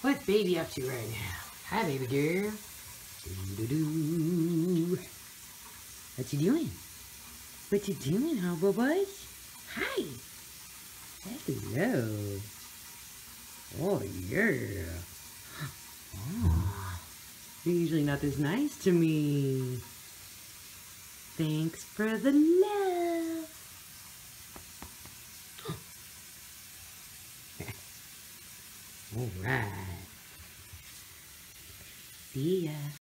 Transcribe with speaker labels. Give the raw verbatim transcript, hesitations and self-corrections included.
Speaker 1: What's baby up to right now? Hi, baby girl. Doo-doo-doo. What you doing? What you doing, huh, bubbles? Hi. Hello. Oh, yeah. Oh, you're usually not this nice to me. Thanks for the love. All right. See ya.